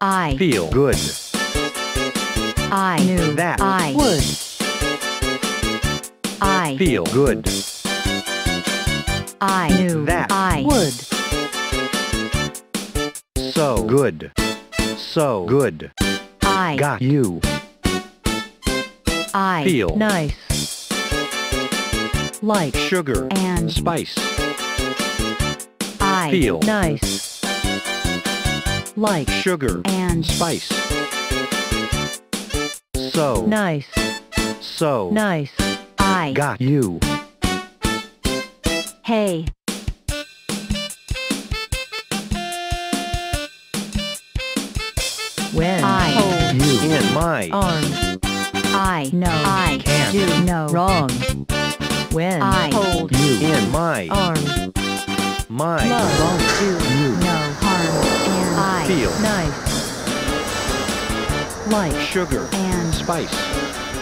I feel good. I knew That I would. I Feel good. I knew That I would. So good. So good. I Got you. I Feel nice. Like Sugar and spice. I Feel nice. Like Sugar and spice. So nice. So Nice. I got you. hey. When I hold You in my arm, I know I Can't do no wrong. When I hold you in my arm, my love won't do you no harm. And I feel nice. Like sugar and spice.